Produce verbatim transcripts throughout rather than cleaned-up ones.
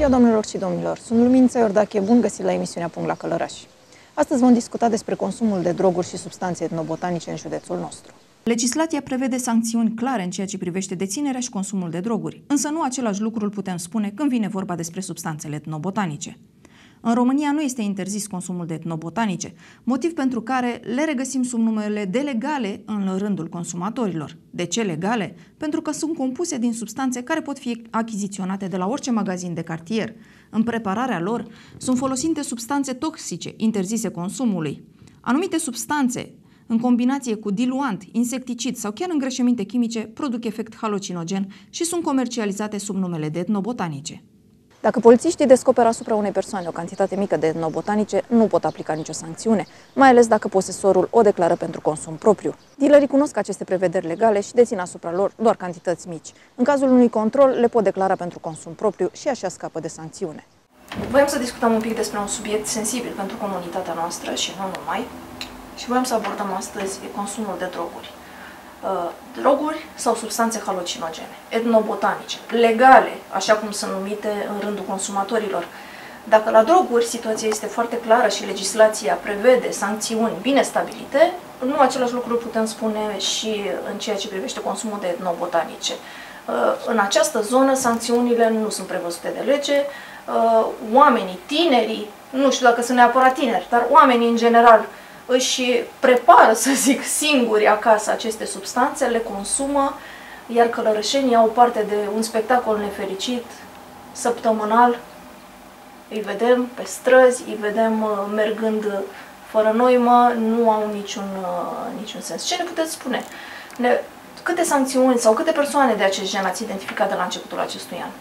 ziua, doamnelor și domnilor! Sunt Lumința Iordache, bun găsit la emisiunea Punct la Călăraș. Astăzi vom discuta despre consumul de droguri și substanțe etnobotanice în județul nostru. Legislația prevede sancțiuni clare în ceea ce privește deținerea și consumul de droguri, însă nu același lucru îl putem spune când vine vorba despre substanțele etnobotanice. În România nu este interzis consumul de etnobotanice, motiv pentru care le regăsim sub numele de legale în rândul consumatorilor. De ce legale? Pentru că sunt compuse din substanțe care pot fi achiziționate de la orice magazin de cartier. În prepararea lor sunt folosite substanțe toxice interzise consumului. Anumite substanțe, în combinație cu diluant, insecticid sau chiar îngrășăminte chimice, produc efect halocinogen și sunt comercializate sub numele de etnobotanice. Dacă polițiștii descoperă asupra unei persoane o cantitate mică de etnobotanice, nu pot aplica nicio sancțiune, mai ales dacă posesorul o declară pentru consum propriu. Dealerii cunosc aceste prevederi legale și dețin asupra lor doar cantități mici. În cazul unui control, le pot declara pentru consum propriu și așa scapă de sancțiune. Voiam să discutăm un pic despre un subiect sensibil pentru comunitatea noastră și nu numai, și voiam să abordăm astăzi consumul de droguri. Droguri sau substanțe halucinogene, etnobotanice, legale, așa cum sunt numite în rândul consumatorilor. Dacă la droguri situația este foarte clară și legislația prevede sancțiuni bine stabilite, nu același lucru putem spune și în ceea ce privește consumul de etnobotanice. În această zonă sancțiunile nu sunt prevăzute de lege, oamenii, tinerii, nu știu dacă sunt neapărat tineri, dar oamenii în general, își prepară, să zic, singuri acasă aceste substanțe, le consumă, iar călărășenii au parte de un spectacol nefericit, săptămânal. Îi vedem pe străzi, îi vedem mergând fără noimă, nu au niciun, niciun sens. Ce ne puteți spune? Ne, câte sancțiuni sau câte persoane de acest gen ați identificat de la începutul acestui an?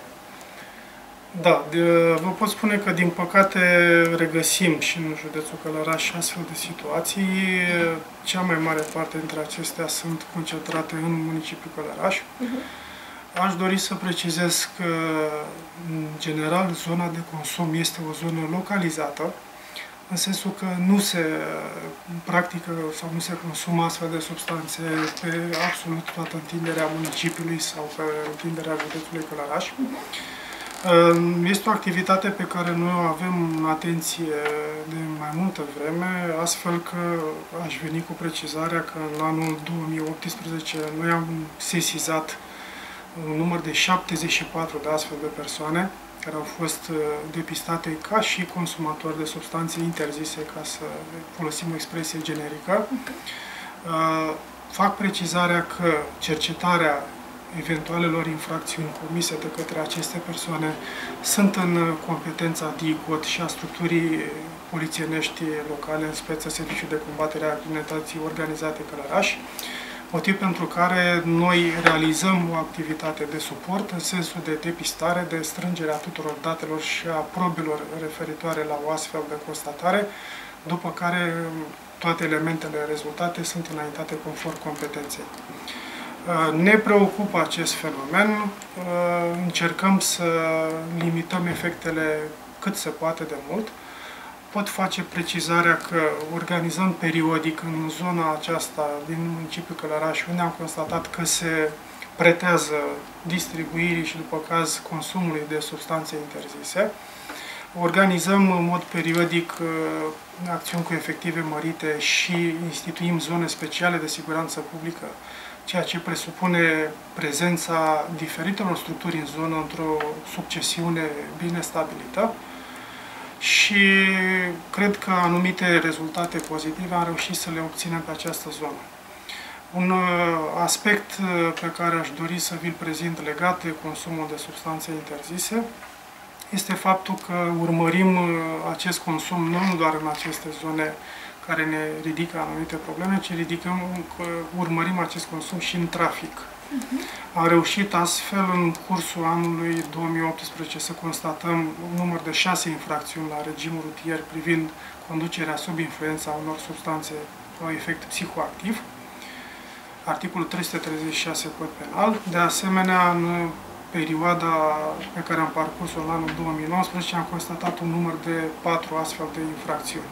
Da, vă pot spune că din păcate regăsim și în județul Călăraș astfel de situații. Cea mai mare parte dintre acestea sunt concentrate în municipiul Călăraș. Uh-huh. Aș dori să precizez că, în general, zona de consum este o zonă localizată, în sensul că nu se practică sau nu se consumă astfel de substanțe pe absolut toată întinderea municipiului sau pe întinderea județului Călăraș. Uh-huh. Este o activitate pe care noi o avem în atenție de mai multă vreme, astfel că aș veni cu precizarea că în anul două mii optsprezece noi am sesizat un număr de șaptezeci și patru de astfel de persoane care au fost depistate ca și consumatori de substanțe interzise, ca să folosim o expresie generică. Fac precizarea că cercetarea eventualelor infracțiuni comise de către aceste persoane sunt în competența D I C O T și a structurii polițienești locale, în speță Serviciul de Combatere a Criminalității Organizate Călăraș, motiv pentru care noi realizăm o activitate de suport în sensul de depistare, de strângerea tuturor datelor și a probelor referitoare la o astfel de constatare, după care toate elementele rezultate sunt înaintate conform competenței. Ne preocupă acest fenomen, încercăm să limităm efectele cât se poate de mult. Pot face precizarea că organizăm periodic în zona aceasta din municipiul Călăraș, unde am constatat că se pretează distribuirii și, după caz, consumului de substanțe interzise. Organizăm în mod periodic acțiuni cu efective mărite și instituim zone speciale de siguranță publică, ceea ce presupune prezența diferitelor structuri în zonă într-o succesiune bine stabilită și cred că anumite rezultate pozitive am reușit să le obținem pe această zonă. Un aspect pe care aș dori să vi-l prezint legat de consumul de substanțe interzise este faptul că urmărim acest consum nu doar în aceste zone care ne ridică anumite probleme, ci ridicăm, urmărim acest consum și în trafic. Uh-huh. Am reușit astfel, în cursul anului două mii optsprezece, să constatăm un număr de șase infracțiuni la regimul rutier privind conducerea sub influența unor substanțe cu efect psihoactiv, articolul trei sute treizeci și șase Cod Penal. De asemenea, în perioada pe care am parcurs-o în anul două mii nouăsprezece, am constatat un număr de patru astfel de infracțiuni.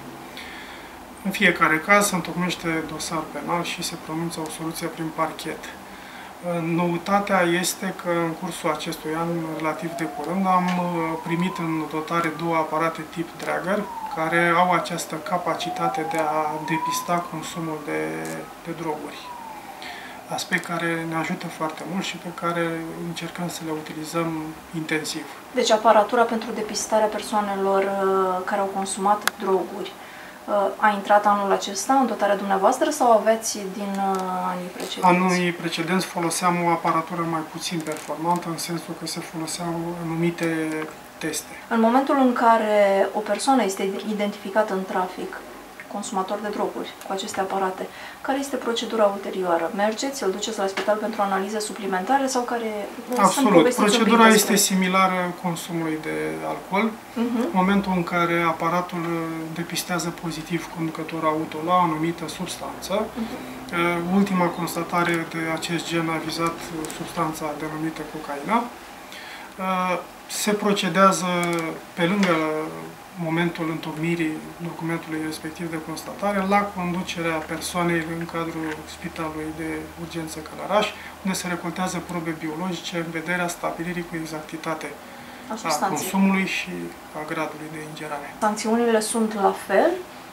În fiecare caz se întocmește dosar penal și se pronunță o soluție prin parchet. Noutatea este că în cursul acestui an, relativ de curând, am primit în dotare două aparate tip Draeger, care au această capacitate de a depista consumul de, de droguri. Aspect care ne ajută foarte mult și pe care încercăm să le utilizăm intensiv. Deci aparatura pentru depistarea persoanelor care au consumat droguri a intrat anul acesta în dotarea dumneavoastră sau aveți din anii precedenți? Anul precedenți foloseam o aparatură mai puțin performantă, în sensul că se foloseau anumite teste. În momentul în care o persoană este identificată în trafic, consumator de droguri, cu aceste aparate, care este procedura ulterioară? Mergeți, îl duceți la spital pentru analize suplimentare sau care... Absolut. Procedura este similară consumului de alcool. Uh-huh. În momentul în care aparatul depistează pozitiv conducător auto la o anumită substanță, uh-huh. ultima constatare de acest gen a vizat substanța denumită cocaina. Se procedează pe lângă momentul întocmirii documentului respectiv de constatare la conducerea persoanei în cadrul Spitalului de Urgență Călăraș, unde se recoltează probe biologice în vederea stabilirii cu exactitate a, a consumului și a gradului de ingerare. Sancțiunile sunt la fel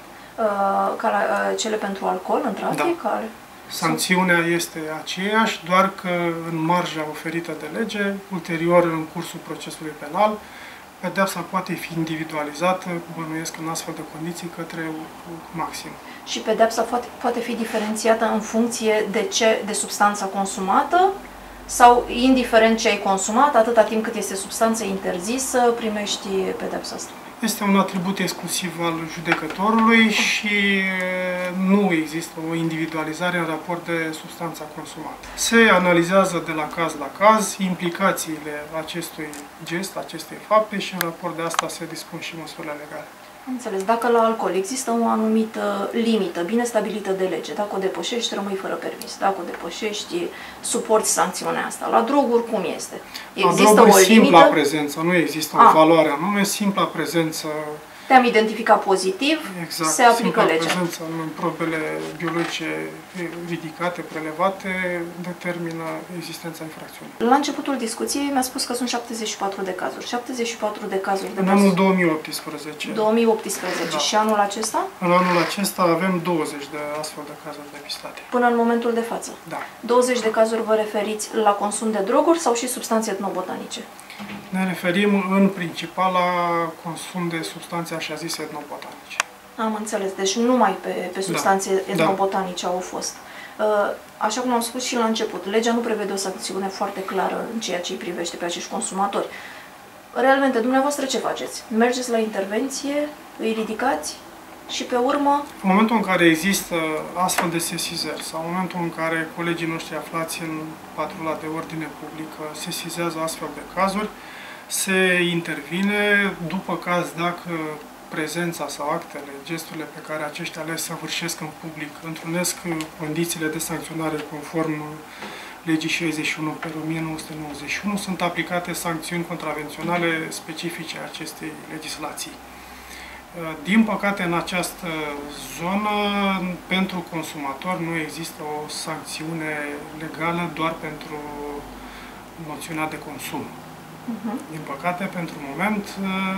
uh, ca la, uh, cele pentru alcool în trafic? Da. Care... Sancțiunea este aceeași, doar că în marja oferită de lege, ulterior în cursul procesului penal, pedeapsa poate fi individualizată, bănuiesc în astfel de condiții, către maxim. Și pedeapsa poate, poate fi diferențiată în funcție de, ce, de substanța consumată sau, indiferent ce ai consumat, atâta timp cât este substanță interzisă, primești pedeapsa asta? Este un atribut exclusiv al judecătorului și nu există o individualizare în raport de substanța consumată. Se analizează de la caz la caz implicațiile acestui gest, acestei fapte și în raport de asta se dispun și măsurile legale. Înțeles. Dacă la alcool există o anumită limită bine stabilită de lege, dacă o depășești, rămâi fără permis. Dacă o depășești, suporți sancțiunea asta. La droguri, cum este? Există la droguri, o limită? Simpla prezență, nu există o valoare anume, simpla prezență. Te-am identificat pozitiv, exact, se aplică legea. Prezența în probele biologice ridicate, prelevate, determină existența infracțiunii. La începutul discuției mi-a spus că sunt șaptezeci și patru de cazuri. șaptezeci și patru de cazuri de În anul două mii optsprezece. două mii optsprezece. Da. Și anul acesta? În anul acesta avem douăzeci de astfel de cazuri depistate. Până în momentul de față? Da. douăzeci de cazuri vă referiți la consum de droguri sau și substanțe etnobotanice? Ne referim în principal la consum de substanțe așa zise etnobotanice. Am înțeles. Deci numai pe, pe substanțe da. etnobotanice da. au fost. Așa cum am spus și la început, legea nu prevede o sancțiune foarte clară în ceea ce îi privește pe acești consumatori. Realmente, dumneavoastră ce faceți? Mergeți la intervenție, îi ridicați și pe urmă... În momentul în care există astfel de sesizări sau în momentul în care colegii noștri aflați în patrula de ordine publică sesizează astfel de cazuri, se intervine, după caz dacă prezența sau actele, gesturile pe care aceștia le săvârșesc în public întrunesc condițiile de sancționare conform legii șaizeci și unu pe o mie nouă sute nouăzeci și unu, sunt aplicate sancțiuni contravenționale specifice acestei legislații. Din păcate, în această zonă, pentru consumator nu există o sancțiune legală doar pentru noțiunea de consum. Uh-huh. Din păcate, pentru moment,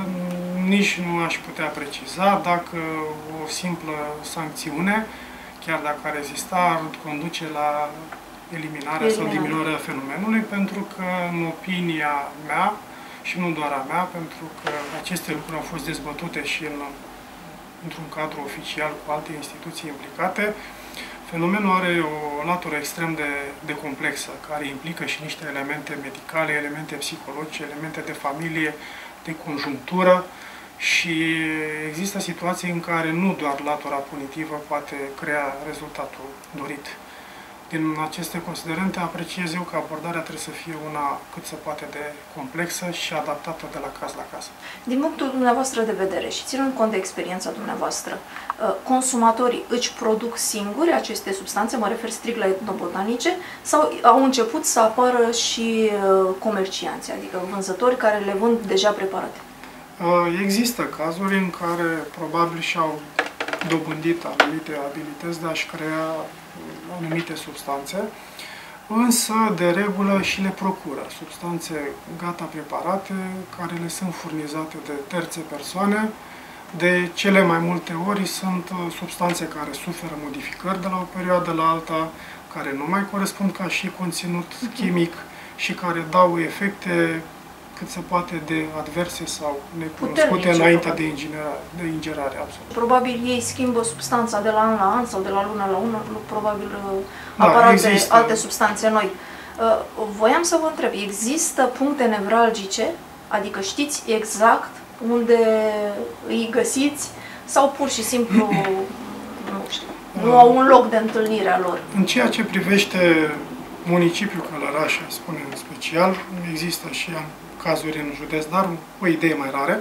nici nu aș putea preciza dacă o simplă sancțiune, chiar dacă ar exista, ar conduce la eliminarea Eliminare. sau diminuarea fenomenului, pentru că, în opinia mea, și nu doar a mea, pentru că aceste lucruri au fost dezbătute și în, într-un cadru oficial cu alte instituții implicate, fenomenul are o latură extrem de, de complexă, care implică și niște elemente medicale, elemente psihologice, elemente de familie, de conjunctură și există situații în care nu doar latura punitivă poate crea rezultatul dorit. Din aceste considerente, apreciez eu că abordarea trebuie să fie una cât se poate de complexă și adaptată de la caz la caz. Din punctul dumneavoastră de vedere și ținând cont de experiența dumneavoastră, consumatorii își produc singuri aceste substanțe, mă refer strict la etnobotanice, sau au început să apară și comercianți, adică vânzători care le vând deja preparate? Există cazuri în care probabil și-au dobândit anumite abilități de a-și crea anumite substanțe. însă de regulă și le procură substanțe gata preparate care le sunt furnizate de terțe persoane. De cele mai multe ori sunt substanțe care suferă modificări de la o perioadă la alta, care nu mai corespund ca și conținut chimic și care dau efecte cât se poate de adverse sau necunoscute Puternice, înainte de probabil. ingerare, de ingerare, absolut. Probabil ei schimbă substanța de la an la an sau de la lună la lună, probabil Da, apar alte, există. alte substanțe noi. Uh, Voiam să vă întreb, există puncte nevralgice, adică știți exact unde îi găsiți sau pur și simplu nu știu, nu au un loc de întâlnire a lor? În ceea ce privește municipiul Călăraș, spune în special, există și cazuri în județ, dar o idee mai rare.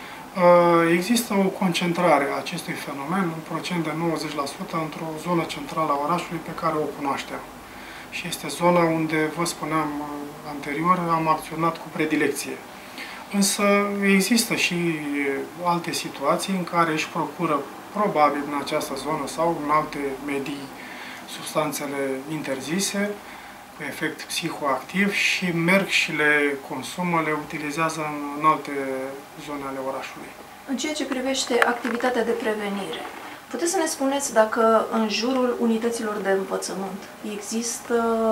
Există o concentrare a acestui fenomen, un procent de nouăzeci la sută, într-o zonă centrală a orașului pe care o cunoaștem. Și este zona unde, vă spuneam anterior, am acționat cu predilecție. Însă există și alte situații în care își procură, probabil în această zonă sau în alte medii, substanțele interzise, cu efect psihoactiv și merg și le consumă, le utilizează în, în alte zone ale orașului. În ceea ce privește activitatea de prevenire, puteți să ne spuneți dacă în jurul unităților de învățământ există,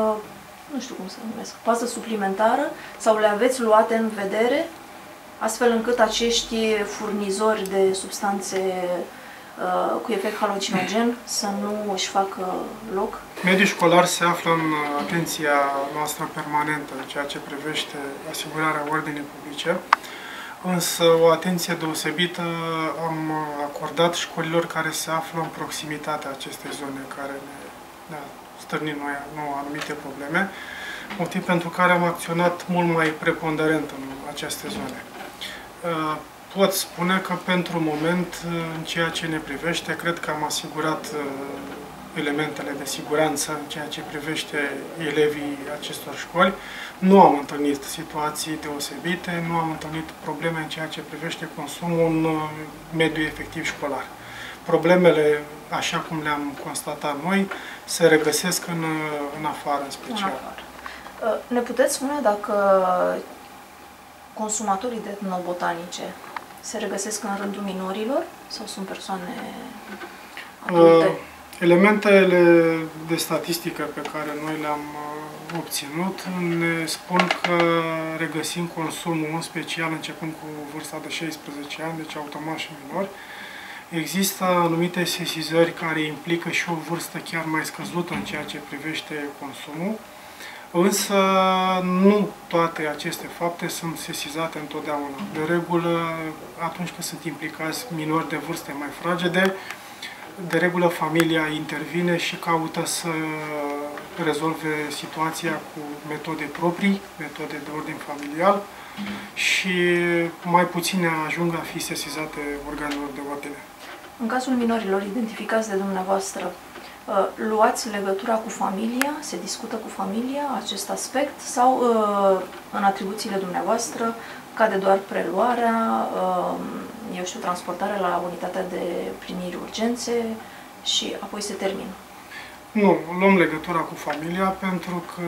nu știu cum să numesc, pază suplimentară sau le aveți luate în vedere, astfel încât acești furnizori de substanțe uh, cu efect halocinogen să nu își facă loc? Mediul școlar se află în atenția noastră permanentă în ceea ce privește asigurarea ordinii publice, însă o atenție deosebită am acordat școlilor care se află în proximitatea acestei zone, care ne, ne-a stârnit noi, nouă anumite probleme, motiv pentru care am acționat mult mai preponderent în aceste zone. Pot spune că pentru moment, în ceea ce ne privește, cred că am asigurat elementele de siguranță în ceea ce privește elevii acestor școli. Nu am întâlnit situații deosebite, nu am întâlnit probleme în ceea ce privește consumul în mediul efectiv școlar. Problemele, așa cum le-am constatat noi, se regăsesc în, în afară, în special. În afară. Ne puteți spune dacă consumatorii de etnobotanice se regăsesc în rândul minorilor sau sunt persoane adulte? Uh, elementele de statistică pe care noi le-am uh, obținut ne spun că regăsim consumul, în special începând cu vârsta de șaisprezece ani, deci automat și minori. Există anumite sesizări care implică și o vârstă chiar mai scăzută în ceea ce privește consumul. Însă nu toate aceste fapte sunt sesizate întotdeauna. De regulă, atunci când sunt implicați minori de vârste mai fragede, de regulă familia intervine și caută să rezolve situația cu metode proprii, metode de ordin familial, și mai puține ajung a fi sesizate organelor de ordine. În cazul minorilor identificați de dumneavoastră, luați legătura cu familia, se discută cu familia acest aspect sau în atribuțiile dumneavoastră cade doar preluarea, eu știu, transportarea la unitatea de primiri urgențe și apoi se termină? Nu, luăm legătura cu familia pentru că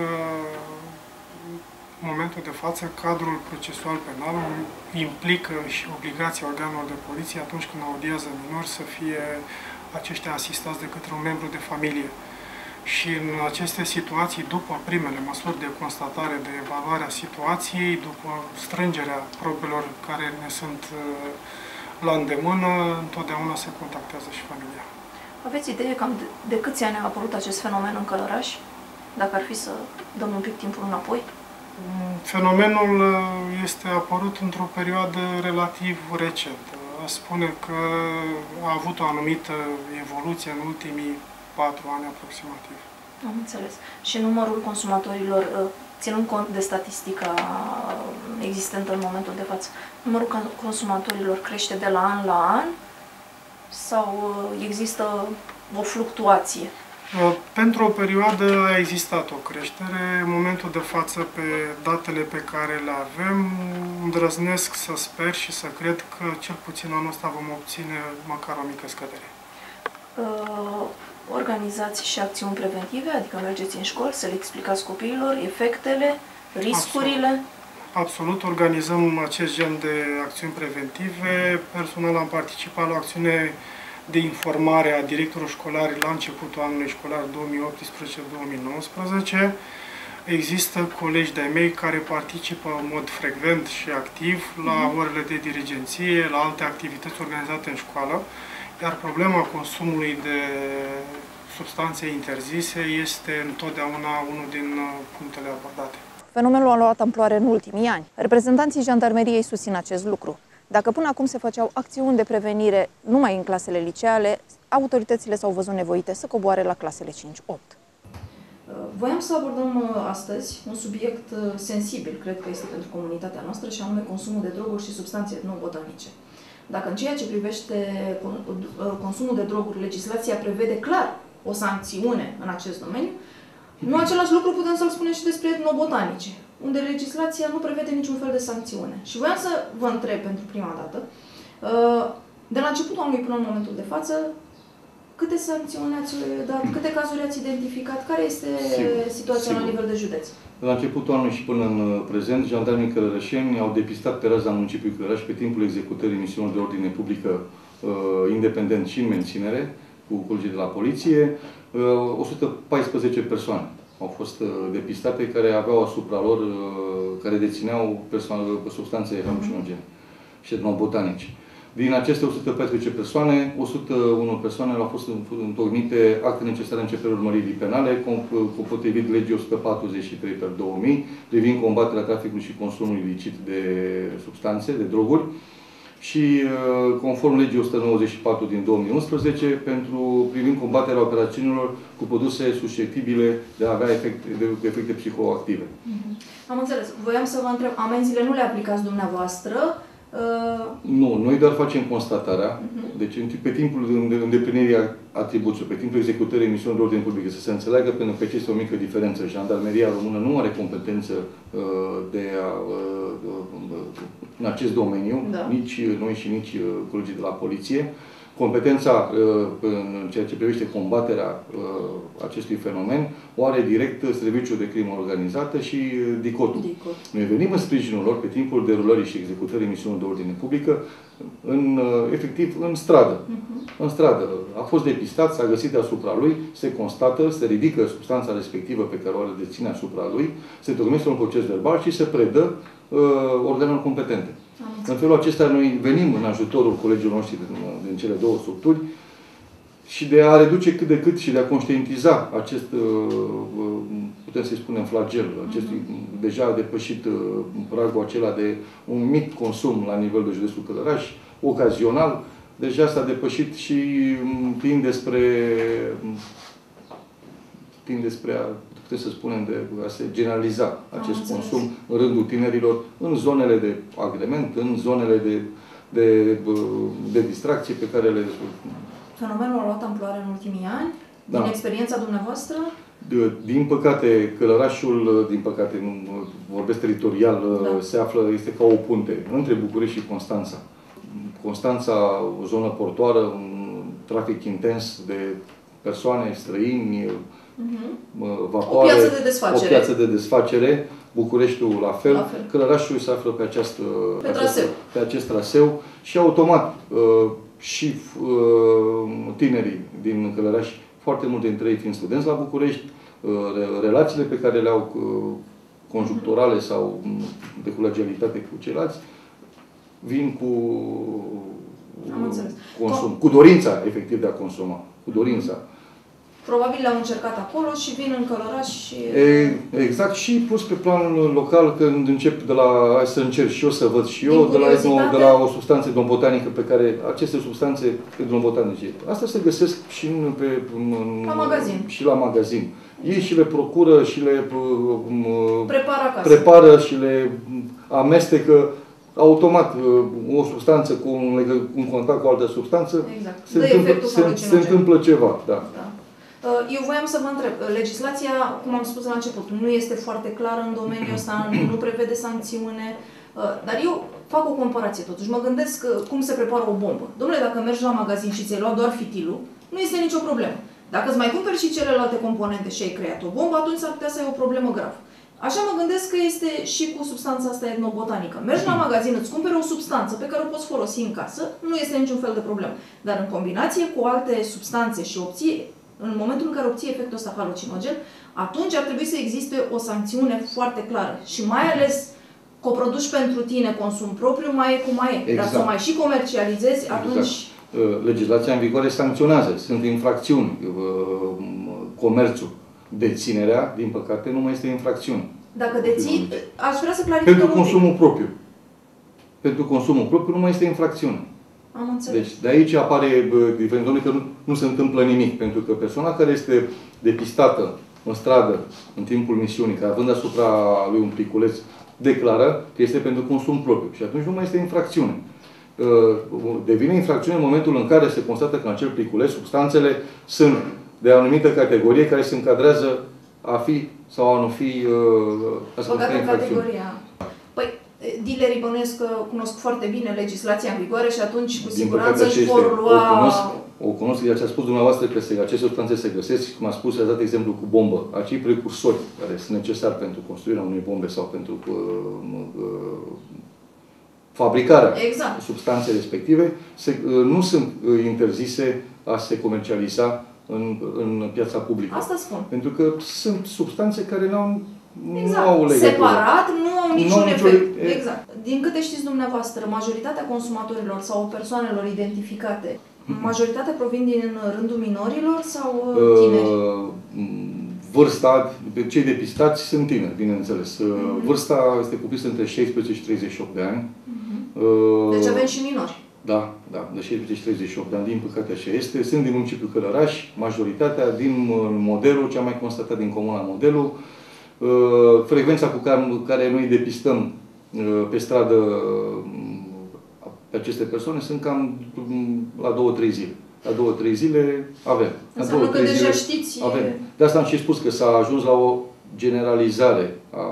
în momentul de față cadrul procesual penal implică și obligația organelor de poliție atunci când audiază minori să fie aceștia asistați de către un membru de familie. Și în aceste situații, după primele măsuri de constatare, de evaluare a situației, după strângerea probelor care ne sunt la îndemână, întotdeauna se contactează și familia. Aveți idee cam de, de câți ani a apărut acest fenomen în Călăraș? Dacă ar fi să dăm un pic timpul înapoi? Fenomenul este apărut într-o perioadă relativ recentă. Aș spune că a avut o anumită evoluție în ultimii patru ani aproximativ. Am înțeles. Și numărul consumatorilor, ținând cont de statistica existentă în momentul de față, numărul consumatorilor crește de la an la an sau există o fluctuație? Pentru o perioadă a existat o creștere. În momentul de față, pe datele pe care le avem, îndrăznesc să sper și să cred că cel puțin anul ăsta vom obține măcar o mică scădere. uh, organizați și acțiuni preventive, adică mergeți în școli să le explicați copiilor efectele, riscurile? Absolut. Absolut, organizăm acest gen de acțiuni preventive. Personal am participat la o acțiune de informare a directorului școlar la începutul anului școlar două mii optsprezece două mii nouăsprezece. Există colegi de-ai mei care participă în mod frecvent și activ la orele de dirigenție, la alte activități organizate în școală, iar problema consumului de substanțe interzise este întotdeauna unul din punctele abordate. Fenomenul a luat amploare în ultimii ani. Reprezentanții jandarmeriei susțin acest lucru. Dacă până acum se făceau acțiuni de prevenire numai în clasele liceale, autoritățile s-au văzut nevoite să coboare la clasele cinci opt. Voiam să abordăm astăzi un subiect sensibil, cred că este pentru comunitatea noastră, și anume consumul de droguri și substanțe etnobotanice. Dacă în ceea ce privește consumul de droguri, legislația prevede clar o sancțiune în acest domeniu, nu același lucru putem să-l spunem și despre etnobotanice, unde legislația nu prevede niciun fel de sancțiune. Și voiam să vă întreb pentru prima dată, de la începutul anului până în momentul de față, câte sancțiuni ați dat, câte cazuri ați identificat, care este sigur, situația sigur. la nivel de județ? De la începutul anului și până în prezent, jandarmii călărășeni au depistat pe raza municipiului Călăraș pe timpul executării misiunilor de ordine publică independent și în menținere, cu colegii de la poliție, o sută paisprezece persoane au fost depistate care aveau asupra lor, care dețineau substanțe halucinogene și etnobotanice. Din aceste o sută paisprezece persoane, o sută unu persoane au fost întocmite acte necesare începerii urmăririi penale, potrivit legii o sută patruzeci și trei pe două mii, privind combaterea traficului și consumului ilicit de substanțe, de droguri, și conform legii o sută nouăzeci și patru din două mii unsprezece, pentru privind combaterea operațiunilor cu produse susceptibile de a avea efecte, de efecte psihoactive. Mm-hmm. Am înțeles. Voiam să vă întreb, amenziile nu le aplicați dumneavoastră? Nu, noi doar facem constatarea. Uh-huh. Deci, pe timpul îndeplinirii atribuțiilor, pe timpul executării misiunilor de ordine publică, să se înțeleagă, pentru că este o mică diferență. Jandarmeria română nu are competență uh, de a, uh, în acest domeniu, da. Nici noi și nici uh, colegii de la poliție. Competența uh, în ceea ce privește combaterea uh, acestui fenomen o are direct Serviciul de Crimă Organizată și uh, DICOT-ul. DICOT. Noi venim în sprijinul lor pe timpul derulării și executării misiunilor de ordine publică, în, uh, efectiv în stradă. Uh-huh. În stradă. A fost depistat, s-a găsit deasupra lui, se constată, se ridică substanța respectivă pe care o are deține asupra lui, se tocmește un proces verbal și se predă uh, organelor competente. În felul acesta noi venim în ajutorul colegilor noștri din, din cele două structuri și de a reduce cât de cât și de a conștientiza acest, putem să-i spunem, flagel, acestui deja depășit pragul acela de un mic consum la nivel de județul Călăraș, ocazional, deja s-a depășit și tinde spre, tinde spre a, putem să spunem, de a se generaliza acest Am consum înțeles. în rândul tinerilor, în zonele de agrement, în zonele de, de, de distracție pe care le... Fenomenul a luat amploare în ultimii ani? Da. Din experiența dumneavoastră? De, din păcate, Călărașul, din păcate, nu vorbesc teritorial, da. se află, este ca o punte între București și Constanța. Constanța, o zonă portoară, un trafic intens de persoane, străini, Uh-huh. vapoare, o piață de desfacere. O piață de desfacere, Bucureștiul la fel, la fel. Călărașul se află pe, această, pe, acest, traseu. pe acest traseu și automat uh, și uh, tinerii din Călăraș, foarte multe dintre ei fiind studenți la București, uh, relațiile pe care le au uh, conjuncturale uh-huh. sau de colegialitate cu ceilalți, vin cu consum, cu dorința efectiv de a consuma, cu dorința. Probabil le-au încercat acolo și vin în Călăraș și... E, exact. Și pus pe plan local, când încep de la... Hai să încerc și eu să văd și eu, de la, de la o substanță etnobotanică pe care... Aceste substanțe etnobotanice. Astea se găsesc și în, pe, în, la magazin. Și la magazin. Ei și le procură și le... Prepară acasă. Prepară și le amestecă automat o substanță cu un, un contact cu o altă substanță. Exact. Se, întâmplă, se, se întâmplă ceva. Da. Da. Eu voiam să vă întreb, legislația, cum am spus la început, nu este foarte clară în domeniul ăsta, nu prevede sancțiune, dar eu fac o comparație totuși. Mă gândesc cum se prepară o bombă. Dom'le, dacă mergi la magazin și ți-ai luat doar fitilul, nu este nicio problemă. Dacă îți mai cumperi și celelalte componente și ai creat o bombă, atunci s-ar putea să ai o problemă gravă. Așa mă gândesc că este și cu substanța asta etnobotanică. Mergi la magazin, îți cumperi o substanță pe care o poți folosi în casă, nu este niciun fel de problemă. Dar în combinație cu alte substanțe și obții, în momentul în care obții efectul ăsta halocinogen, atunci ar trebui să existe o sancțiune foarte clară. Și mai ales că o produci pentru tine, consum propriu, mai e cum mai e. Exact. Dar să o mai și comercializezi, atunci... Exact. Legislația în vigoare sancționează, sunt infracțiuni. Comerțul, deținerea, din păcate, nu mai este infracțiune. Dacă deții, aș vrea să clarific. Pentru consumul propriu. Pentru consumul propriu nu mai este infracțiune. Am înțeles. Deci de aici apare diferența că nu, nu se întâmplă nimic. Pentru că persoana care este depistată în stradă în timpul misiunii, care având asupra lui un pliculeț, declară că este pentru consum propriu. Și atunci nu mai este infracțiune. Devine infracțiune în momentul în care se constată că în acel pliculeț substanțele sunt de o anumită categorie care se încadrează a fi sau a nu fi băgat în categoria. Păi, dealerii bănuiesc că cunosc foarte bine legislația în vigoare și atunci cu siguranță își vor lua... O cunosc, o cunosc, ce a spus dumneavoastră că aceste substanțe se găsesc, cum a spus, a dat exemplu cu bombă. Acei precursori care sunt necesari pentru construirea unei bombe sau pentru uh, uh, fabricarea exact. substanței respective, se, uh, nu sunt uh, interzise a se comercializa în, în piața publică. Asta spun. Pentru că sunt substanțe care nu au exact. Nu au legătură. Separat, nu au niciun nu efect. Nicio... Exact. Din câte știți dumneavoastră, majoritatea consumatorilor sau persoanelor identificate, mm-hmm. majoritatea provin din rândul minorilor sau tineri? Uh, vârsta, cei depistați sunt tineri, bineînțeles. Mm-hmm. Vârsta este cuprinsă între șaisprezece și treizeci și opt de ani. Mm-hmm. uh, deci avem și minori. Da, da, de șaisprezece și treizeci și opt de ani, din păcate așa este. Sunt din municipiul Călăraș, majoritatea din Modelul, cea mai constatat din comuna Modelul. Uh, frecvența cu care, care noi depistăm uh, pe stradă uh, pe aceste persoane sunt cam um, la două trei zile. La două trei zile avem. Înseamnă la că deja zile știți... Avem. De asta am și spus că s-a ajuns la o generalizare a,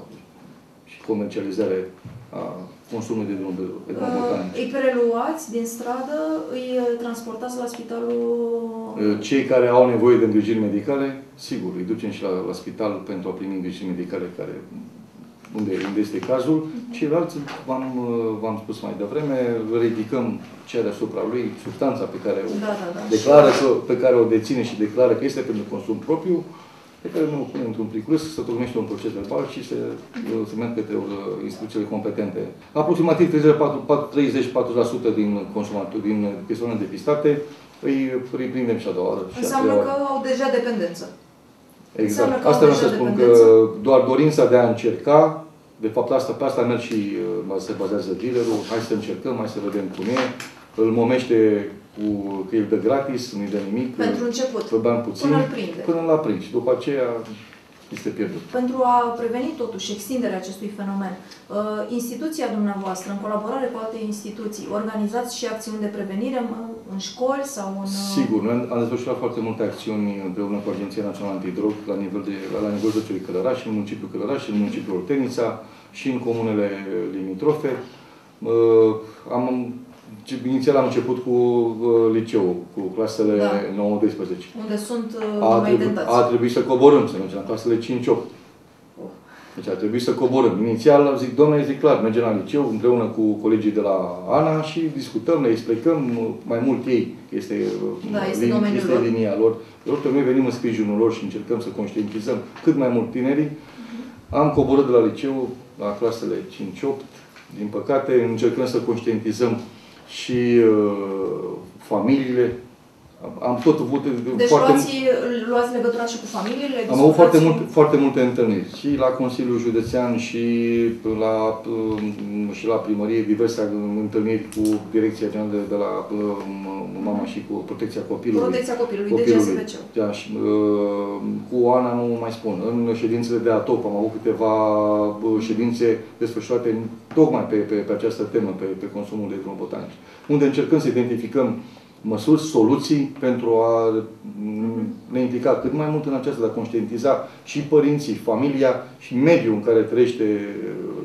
și comercializare a consumului de etnobotanice. Îi preluați din stradă, îi transportați la spitalul... Cei care au nevoie de îngrijiri medicale, sigur, îi ducem și la, la spital pentru a primi îngrijiri medicale care, unde, unde este cazul. Uh-huh. Ceilalți, v-am spus mai devreme, ridicăm cea deasupra lui, substanța pe care o da, da, da. declară, că, pe care o deține și declară că este pentru consum propriu, pe care nu o pune într-un pliculeț, să tocmește un proces verbal și să se merg către instituțiile competente. Aproximativ treizeci la patruzeci la sută din consumatori, din persoane depistate, îi prindem și a doua oară. Înseamnă că au deja dependență. Exact. Asta vreau să spun că doar dorința de a încerca, de fapt asta, pe asta merg și se bazează dealerul, hai să încercăm, hai să vedem cum e, îl momește cu, că îl dă gratis, nu-i dă nimic. Pentru început. Pe bani puțin. Până îl prinde. Până îl aprind. Și după aceea este pierdut. Pentru a preveni totuși extinderea acestui fenomen, instituția dumneavoastră, în colaborare cu alte instituții, organizați și acțiuni de prevenire în școli sau în... Sigur, noi am desfășurat foarte multe acțiuni împreună cu Agenția Națională Antidrog la nivel de, la nivelul județului Călăraș, în municipiul Călăraș, în municipiul Oltenița și în comunele limitrofe. Am Inițial am început cu uh, liceul, cu clasele da. nouă doisprezece. Unde sunt uh, mai dentați. A trebuit să coborâm, să mergem la clasele cinci opt. Oh. Deci a trebuit să coborâm. Inițial zic, doamne, zic clar, mergem la liceu împreună cu colegii de la ANA și discutăm, le explicăm mai mult ei, este, da, este, lin, este linia lor. Pe noi venim în sprijinul lor și încercăm să conștientizăm cât mai mult tinerii. Uh-huh. Am coborât de la liceu la clasele cinci opt. Din păcate, încercăm să conștientizăm și uh, familiile. Am tot avut deci foarte luați, luați legătura și cu familiile? Am avut foarte multe, foarte multe întâlniri. Și la Consiliul Județean și la, și la primărie, diverse întâlniri cu Direcția Generală de, de la Mama și cu Protecția Copilului. Protecția Copilului, copilului. de G S P C. Da, și, cu Ana nu mai spun. În ședințele de ATOP am avut câteva ședințe desfășurate tocmai pe, pe, pe această temă, pe, pe consumul de etnobotanici, unde încercăm să identificăm măsuri, soluții pentru a ne implica cât mai mult în aceasta, de a conștientiza și părinții, familia și mediul în care trăiește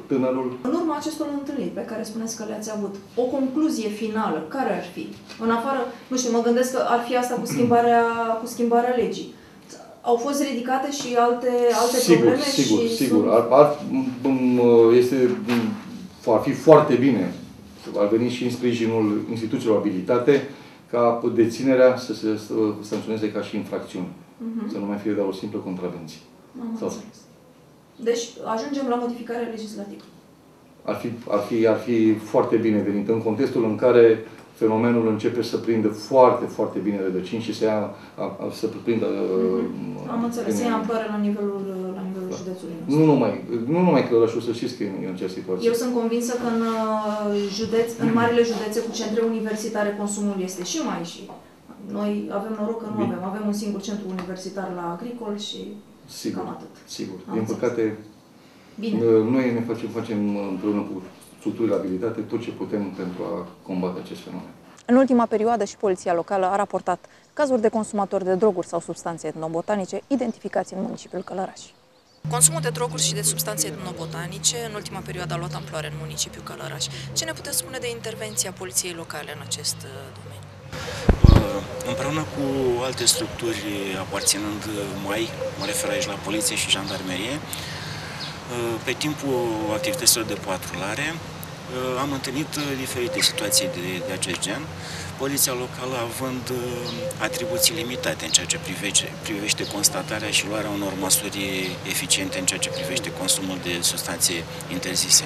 tânărul. În urma acestor întâlniri pe care spuneți că le-ați avut, o concluzie finală, care ar fi? În afară, nu știu, mă gândesc că ar fi asta cu schimbarea, cu schimbarea legii. Au fost ridicate și alte, alte sigur, probleme? Sigur, și sigur. sunt... Ar, ar, este, ar fi foarte bine, ar veni și în sprijinul instituțiilor abilitate, ca deținerea să se sancționeze ca și infracțiune. Uh-huh. Să nu mai fie doar o simplă contravenție. Sau... Deci ajungem la modificarea legislativă. Ar fi, ar, fi, ar fi foarte bine venit în contextul în care fenomenul începe să prindă foarte, foarte bine rădăcini și să, ia, a, a, să prindă... Mm-hmm. Am înțeles, să ia amploare la nivelul, la nivelul da. județului nostru. Nu numai, nu numai Călărașul, să știți că e în această situație. Eu sunt convinsă că în, județ, în marile județe cu centre universitare consumul este și mai și... Noi avem noroc că nu bine. avem. Avem un singur centru universitar la agricol și sigur, cam atât. Sigur. Am Din înțeles. păcate, bine. noi ne facem, facem împreună cu structurile abilitate tot ce putem pentru a combate acest fenomen. În ultima perioadă și poliția locală a raportat cazuri de consumatori de droguri sau substanțe etnobotanice identificați în municipiul Călăraș. Consumul de droguri și de substanțe etnobotanice în ultima perioadă a luat amploare în municipiul Călăraș. Ce ne puteți spune de intervenția poliției locale în acest domeniu? Împreună cu alte structuri aparținând M A I, mă refer aici la poliție și jandarmerie, pe timpul activităților de patrulare am întâlnit diferite situații de, de acest gen, poliția locală având atribuții limitate în ceea ce privește, privește constatarea și luarea unor măsuri eficiente în ceea ce privește consumul de substanțe interzise.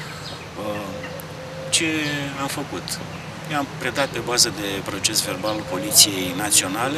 Ce am făcut? I-am predat pe bază de proces verbal Poliției Naționale,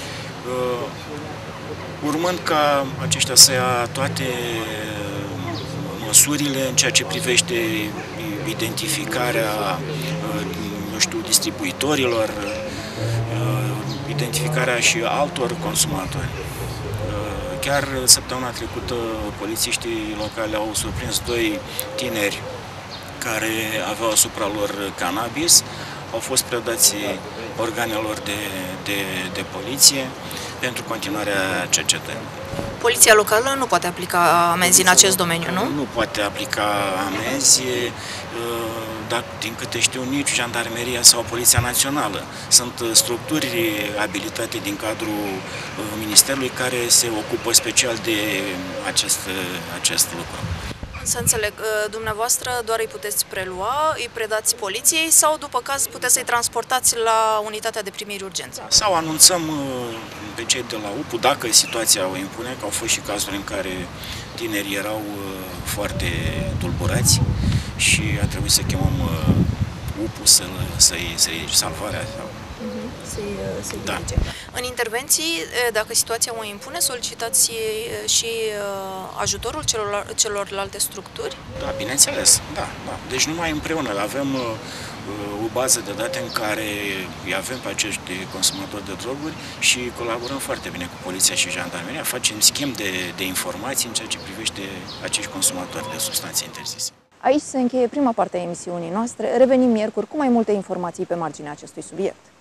urmând ca aceștia să ia toate măsurile în ceea ce privește identificarea, nu știu, distribuitorilor, identificarea și altor consumatori. Chiar săptămâna trecută, polițiștii locali au surprins doi tineri care aveau asupra lor cannabis, au fost predați organelor de, de, de poliție pentru continuarea cercetării. Poliția locală nu poate aplica amenzi în acest domeniu, nu? Nu poate aplica amenzi, dar din câte știu nici Jandarmeria sau Poliția Națională. Sunt structuri abilitate din cadrul Ministerului care se ocupă special de acest, acest lucru. Să înțeleg, dumneavoastră doar îi puteți prelua, îi predați poliției sau după caz puteți să-i transportați la unitatea de primiri urgență? Sau anunțăm pe cei de la U P U, dacă situația o impune, că au fost și cazuri în care tinerii erau foarte tulburați și a trebuit să chemăm U P U să-i să-i salvarea. Să-i să da. În intervenții, dacă situația o impune, solicitați și ajutorul celor, celorlalte structuri? Da, bineînțeles, da, da. Deci numai împreună avem o bază de date în care îi avem pe acești consumatori de droguri și colaborăm foarte bine cu poliția și jandarmeria, facem schimb de, de informații în ceea ce privește acești consumatori de substanțe interzise. Aici se încheie prima parte a emisiunii noastre. Revenim miercuri cu mai multe informații pe marginea acestui subiect.